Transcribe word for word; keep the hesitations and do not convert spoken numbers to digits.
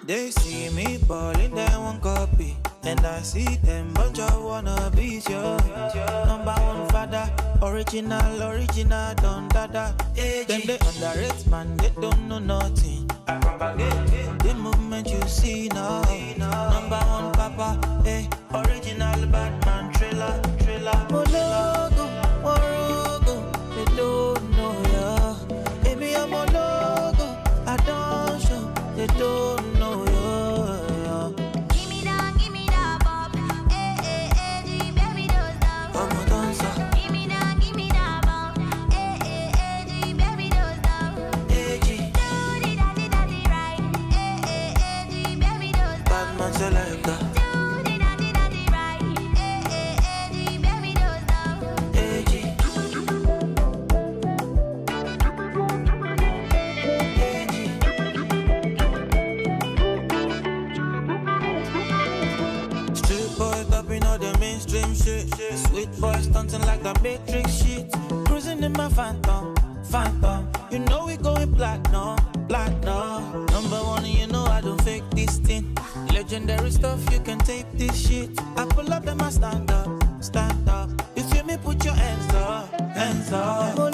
They see me ballin', they want copy. And I see them bunch of wannabes, yo. Number one father, original, original, don dada. Them they underrate, man, they don't know nothing. The movement you see now, number one papa, hey, original Batman, thriller, thriller. Mologo, Morogo, they don't know ya. Baby, I'm a logo, I don't show, they don't know ya. Give me that, give me that bop, eh eh eh, G baby don't stop. I'm a dancer. Give me that, give me that bop, eh eh eh, G baby don't stop. Hey, G. Do the daddy daddy right, eh eh eh, G baby don't stop. Batman selector. Do the daddy daddy right, eh eh eh, G baby don't stop. Hey, G. Hey, G. Street boy copying all the mainstream shit. Sweet boy stunting like the Matrix shit. Cruising in my phantom, phantom. You know we going platinum, platinum. Number one, you know I don't fake this thing. Legendary stuff, you can tape this shit. I pull up and I stand up, stand up. You feel me? Put your hands up, hands up.